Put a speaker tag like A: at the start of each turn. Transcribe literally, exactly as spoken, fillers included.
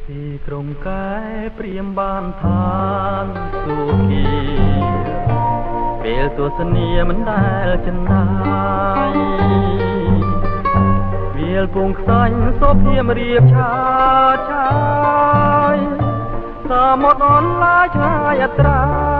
A: ទីក្រុងកែព្រាមបានឋានសុខីពេលទស្សនាមិនដែលចិនដាយវាលពងខ្សាញ់សុភៀមរៀបឆាតឆាយសមុទ្រអនឡាយឆ្ងាយអត្រា